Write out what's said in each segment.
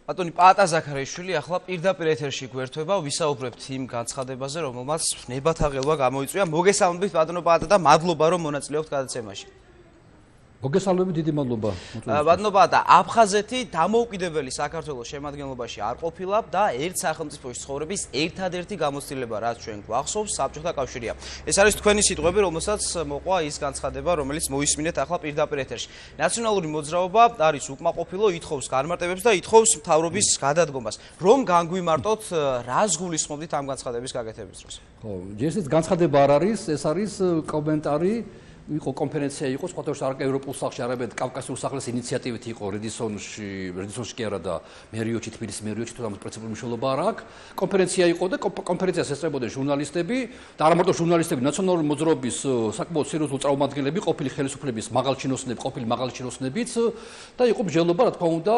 ბატონი პაატა ზაქარიაშვილი ახლა პირდაპირ ეთერში გვერდება, ვისაუბრებთ იმ განცხადებაზე, რომელმაც ნებათაღელვა გამოიწვია. მოგესალმებით ბატონო პაატა და მადლობა რომ მონაწილეობთ გადაცემაში. მოგესალმებით, დიდი მადლობა. ბატონო პაატა, აფხაზეთი დამოუკიდებელი საქართველოს შემადგენლობაში არ ყოფილა და ერთ სახელმწიფოში ცხოვრების ერთადერთი გამოცდილება, რაც ჩვენ გვახსოვს, საბჭოთა კავშირია. ეს არის თქვენი სიტყვები, რომელსაც მოყვა ის განცხადება, რომელიც მოისმინეთ ახლა პირდაპირ ეთერში. ნაციონალური მოძრაობა არის უკმაყოფილო, ითხოვს განმარტებებს და ითხოვს მთავრობის გადადგომას. რომ განგვიმარტოთ, რას გულისხმობთ ამ განცხადების გაკეთების დროს? ხო, ეს განცხადება არ არის, ეს არის კომენტარი. იყო კონფერენცია იყო სხვადასხვა ევროპულ სახლში, არამედ კავკასიურ სახლის ინიციატივით იყო რედისონში კი არა და მერიოჩი, თბილისის მერიოჩი, თუ ამას პრინციპული მნიშვნელობა არ აქვს. კონფერენცია იყო და კონფერენციას ესწრებოდნენ ჟურნალისტები და არა მარტო ჟურნალისტები, ნაციონალური მოძრაობის საკმაოდ სერიოზული წარმომადგენლები, ყოფილი ხელისუფლების მაღალი ჩინოსნებიც და იყო მსჯელობა, რა თქმა უნდა,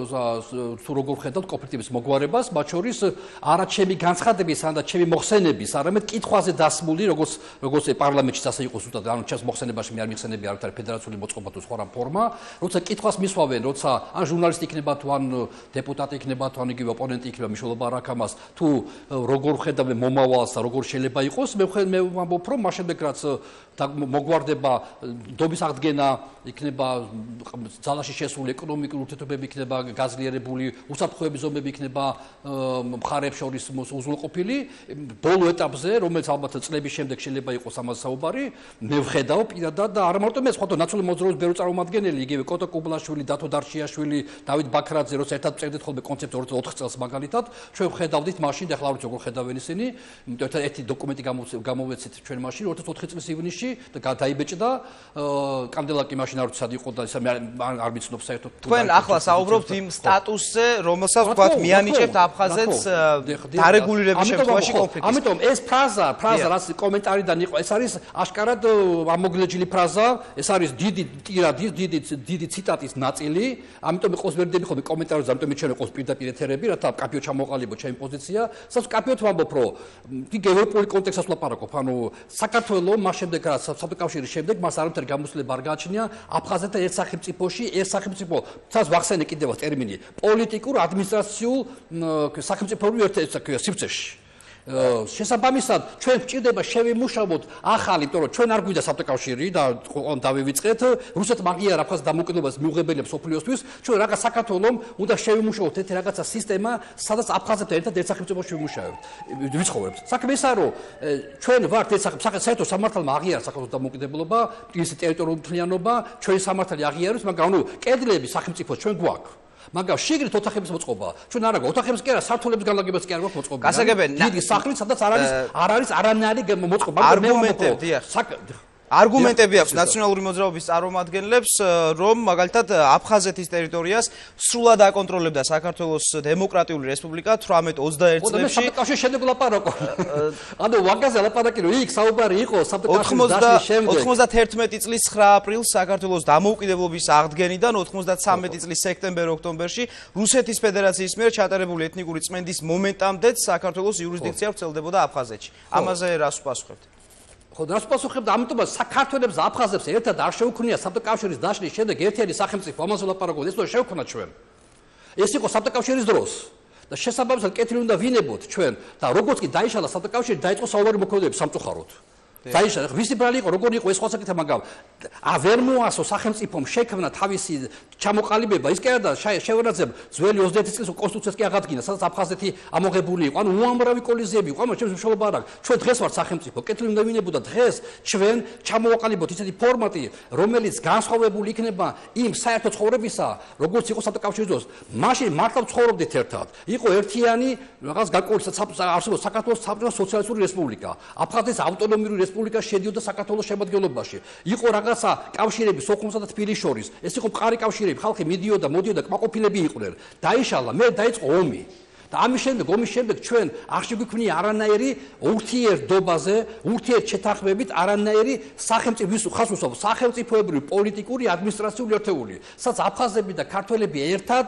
თუ როგორ ხედავთ კონფლიქტების მოგვარებას, მათ შორის არა ჩემი განცხადების, არა ჩემი მოხსენების, არამედ კითხვაზე დასმული, როგორც პარლამენტში ასე იყო ზუსტად, ანუ ჩემს მოხსენებაში მე არ მიხსენები არავითარი ფედერაციული მოწყობა თუ სხვა რა ფორმა, როცა კითხვას მისვავენ, როცა ან ჟურნალისტი იქნება თუ ან დეპუტატი იქნება თუ ან იგივე ოპონენტი იქნება, მნიშვნელობა არ აქვს ამას, თუ როგორ ხედავენ მომავალს და როგორ შეიძლება იყოს, მე ვამბობ, რომ მას შემდეგ რაც მოგვარდება დობის აღდგენა, იქნება ძალაში შესული ეკონომიკური ურთიერთობები, იქნება გაძლიერებული უსაფრთხოების ზომები, იქნება მხარეებს შორის უზრუნველყოფილი, ბოლო ეტაპზე, რომელიც ალბათ წლების შემდეგ შეიძლება იყოს ამაზე საუბარი, მე ვხედავ პირადად და არა მარტო მე, სხვადასხვა ნაციონალური მოძრაობის ბევრი წარმომადგენელი, იგივე კოტო კუბლაშვილი, დათო დარჩიაშვილი, დავით ბაქრაძე, როცა ერთად წერდით ხოლმე კონცეფტს 4 წელს მაგალითად, ჩვენ ვხედავდით მაშინ და ახლა არ ვიცი როგორ ხედავენ ისინი, იმიტომ ერთი დოკუმენტი გამოვეცით ჩვენ მაშინ 2004 წლის ივნისში და დაიბეჭდა კანდელაკი მაშინ არ ვიცი სად იყო და ისე არ ვიცნობ საერთოდ თქვენ ახლა საუბრობთ იმ სტატუსზე, რომელსაც ვთქვათ მიანიჭებთ აფხაზეთს დარეგულირების შემთხვევაში კონფლიქტის. ამიტომ ეს ფრაზა რაც კომენტარიდან იყო, ეს არის აშკარად ამოგლეჯილი ფრაზა, ეს არის დიდი ციტატის ნაწილი, ამიტომ იყოს ვერდები ხოლმე კომენტარებზე, ამიტომ ჩვენ იყოს პირდაპირ ეთერები, რათა კაფეო ჩამოყალიბო ჩემი პოზიცია, სადაც კაფეოთ ვამბობ, რომ ევროპული კონტექსტსაც ვლაპარაკობ, ანუ საქართველოს მას შემდეგ რაც საბჭოთა კავშირის შემდეგ მას არამხოლოდ გამოსვლება არ გააჩნია აფხაზეთთან ერთ სახელმწიფოში, ერთ სახელმწიფო, თავს ვახსენე კიდევ ტერმინი, პოლიტიკურ ადმინისტრაციულ სახელმწიფოური სივრცეში. შესაბამისად, ჩვენ გვჭირდება შევიმუშავოთ ახალი, იმიტომ რომ ჩვენ არ გვიდა საბჭოთა კავშირი და ყველამ დავივიწყეთ, რუსეთმა აღიარა აფხაზეთის დამოუკიდებლობას მიუღებელია მსოფლიოსთვის, ჩვენ რაღაც საქართველოს უნდა შევიმუშავოთ ერთი რაღაცა სისტემა, სადაც აფხაზებთან ერთად ერთ სახელმწიფოში ვიმუშავებთ, ვიცხოვრებთ. საქმე ისაა, რომ ჩვენ ვართ ერთ საერთო სამართალმა აღიარა საქართველოს დამოუკიდებლობა, ის ტერიტორიული მთლიანობა, ჩვენი სამართალი აღიარებს, მაგრამ ანუ კედლები სახელმწიფოს ჩვენ გვაქვს. მაგრამ შიგნით ოთახების მოწყობა. ჩვენ არა გვაქვს ოთახებს კი არა, სართულების განლაგებას კი არ გვაქვს მოწყობა. გასაგებია, დიდი სახლი, სადაც არ არის არანაირი მოწყობა. არგუმენტები აქვს ნაციონალური მოძრაობის წარმომადგენლებს, რომ მაგალითად აფხაზეთის ტერიტორიას სრულად აკონტროლებდა საქართველოს დემოკრატიული რესპუბლიკა 18-21 წლებში. საბჭოთა კავშირის შემდეგ ლაპარაკო. ანუ ვაგაზე ლაპარაკი რომ იქ საუბარი იყო საბჭოთა კავშირის დაშლის შემდეგ. 91 წლის 9 აპრილს საქართველოს დამოუკიდებლობის აღდგენიდან 93 წლის სექტემბერ-ოქტომბერში რუსეთის ფედერაციის მიერ ჩატარებული ეთნიკური წმენდის მომენტამდეც საქართველოს იურისდიქცია ვრცელდებოდა აფხაზეთში. ამაზე რას უპასუხებთ? ხო, რას პასუხებდა, ამიტომ საქართველოს და აფხაზებს ერთად არ შეუქმნია საბჭოთა კავშირის დაშლის შემდეგ ერთიანი სახელმწიფო, ამაზე ვლაპარაკობთ, ეს რომ შევქმნა ჩვენ. ეს იყო საბჭოთა კავშირის დროს და შესაბამისად კეთილი უნდა ვინებოთ ჩვენ და როგორც კი დაიშალა საბჭოთა კავშირი, დაიწყო საუბარი მოქმედებები სამწუხაროდ. დაიშალა, ვისი ბრალი იყო, როგორი იყო ეს სხვა საკითხია, მაგრამ ვერ მოასო სახელმწიფომ შექმნა თავისი ჩამოყალიბება, ის კი არა და შევანაძემ ძველი 21 წლის კონსტიტუციას კი აღადგინა, სადაც აფხაზეთი ამოღებული იყო, ანუ უამრავი კოლიზიები იყო, ამას ჩემს მნიშვნელობა არ აქვს. ჩვენ დღეს ვართ სახელმწიფო, კეთილი უნდა ვინებოთ და დღეს ჩვენ ჩამოვაყალიბოთ ისეთი ფორმატი, რომელიც განსხვავებული იქნება იმ საერთო ცხოვრებისა, როგორც იყო საბჭოთა კავშირის დროს. მაშინ მართლა ცხოვრობდით ერთად. იყო ერთიანი რაღაც გარკვეული არსებობდა საქართველოს საბჭოთა სოციალისტური რესპუბლიკა, აფხაზეთის ავტონომიური რესპუბლიკა შედიოდა საქართველოს შემადგენლობაში. იყო რაღაცა კავშირები სოხუმსა და თბილისის შორის. ეს იყო მყარი კავშირები, ხალხი მიდიოდა, მოდიოდა, კმაყოფილები იყვნენ. დაიშალა, მე დაიწყო ომი. და ამის შემდეგ ჩვენ არ შეგვიქმნია არანაირი ურთიერთობაზე, ურთიერთშეთანხმებით არანაირი სახელმწიფოებრივი პოლიტიკური ადმინისტრაციული ერთეული, სადაც აფხაზები და ქართველები ერთად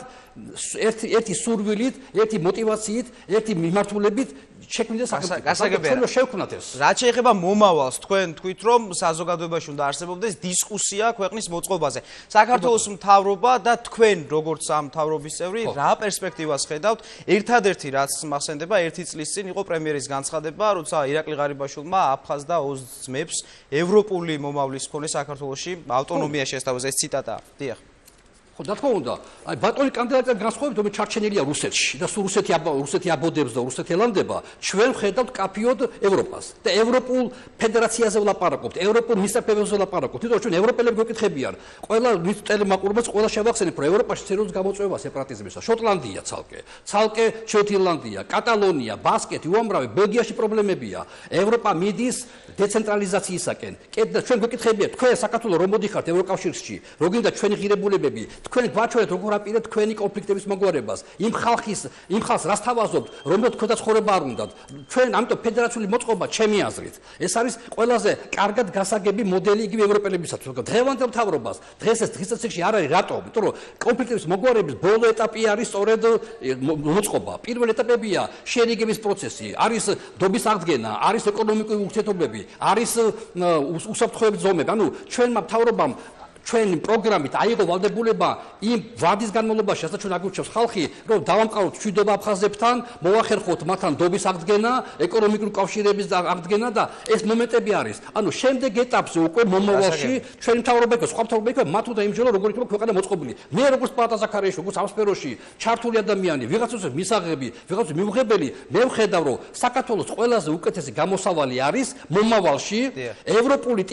ერთი სურვილით, ერთი მოტივაციით, ერთი მიმართულებით შექმნიდნენ სახელმწიფო. შევქმნათ ეს. რაც შეეხება მომავალს, თქვენ თქვით, რომ საზოგადოებაში უნდა არსებობდეს დისკუსია ქვეყნის მოწყობაზე. საქართველოს მთავრობა და თქვენ, როგორც ამ მთავრობის წევრი, რა პერსპექტივას ხედავთ? ერთადერთი რაც მახსენდება, 1 წლის წინ იყო პრემიერის განცხადება, როცა ირაკლი ღარიბაშვილმა აფხაზ და ოზ ძმებს ევროპული მომავლის მქონე საქართველოში ავტონომია შეესწავლეს. ეს ციტატაა. დიახ. ხო, რა თქმა უნდა, აი ბატონი კანდიდატებს განსხვავებით, რომ ჩარჩენილია რუსეთში და სულ რუსეთი აბოდებს და რუსეთი ელამდება, ჩვენ ვხედავთ კაფიოდ ევროპას და ევროპულ ფედერაციაზე ვლაპარაკობთ, ევროპულ მისწრაფებებზე ვლაპარაკობთ. თვითონ ჩვენ ევროპელები გვეკითხებიან, ყველა ტელემაყურებელს ყველა შევახსენებ, რომ ევროპაში სერიოზული გამოწვევა სეპარატიზმისა. შოტლანდია ცალკე ჩრდილოეთ ირლანდია, კატალონია, ბასკეთი, უამრავი, ბელგიაში პრობლემებია. ევროპა მიდის დეცენტრალიზაციისაკენ. და ჩვენ გვეკითხებიან, თქვენ საქართველოს რომ მოდიხართ ევროკავშირში, რო გინდა ჩვენი ღირებულებები თქვენ გვაჩვენეთ როგორ აპირებთ თქვენი კონფლიქტების მოგვარებას იმ ხალხს რას თავაზობთ რომელთ თქვენთან ცხოვრება არ უნდათ ჩვენ ამიტომ ფედერაციული მოწყობა ჩემი აზრით ეს არის ყველაზე კარგად გასაგები მოდელი იგივე ევროპელებისათვის დღევანდელ მთავრობას დღეს ეს დღესასწაულში არ არის რატომ იმიტომ რომ კონფლიქტების მოგვარების ბოლო ეტაპი არის სწორედ მოწყობა პირველი ეტაპებია შერიგების პროცესი არის დობის აღდგენა არის ეკონომიკური ურთიერთობები არის უსაფრთხოების ზომები ანუ ჩვენმა მთავრობამ ჩვენი პროგრამით აიღო ვალდებულება იმ ვადის განმავლობაში, რასაც ჩვენ აგურჩევს ხალხი, რომ დავამყაროთ მშვიდობა აფხაზებთან, მოვახერხოთ მათთან დობის აღდგენა, ეკონომიკური კავშირების აღდგენა და ეს მომენტები არის. ანუ შემდეგ ეტაპზე უკვე მომავალში ჩვენი მთავრობა იყო, სხვა მთავრობა იყო, მათ უნდა იმჯერა როგორ იქნება ქვეყანა მოწყობილი. მე როგორც პალატა ზაქარიაშვილი, როგორც ამ სფეროში ჩართული ადამიანი, ვიღაცას მისაღები, ვიღაცას მიუღებელი, მე ვხედავ, რომ საქართველოს ყველაზე უკეთესი გამოსავალი არის მომავალში ევროპული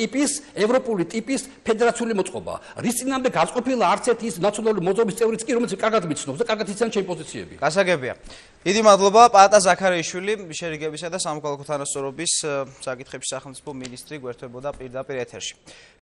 ტიპის ფედერაციული მოწყობა. რის წინამდე გაწყობილა არც ერთი ის ნაციონალური მოძრაობის წევრიც კი რომელიც კარგად მიცნობს და კარგად იციან ჩემი პოზიციები. გასაგებია. დიდი მადლობა პალატა ზაქარიაშვილი, შერიგებისა და სამოქალაქო თანასწორობის საკითხების სახელმწიფო მინისტრი გვერდებოდა პირდაპირ ეთერში.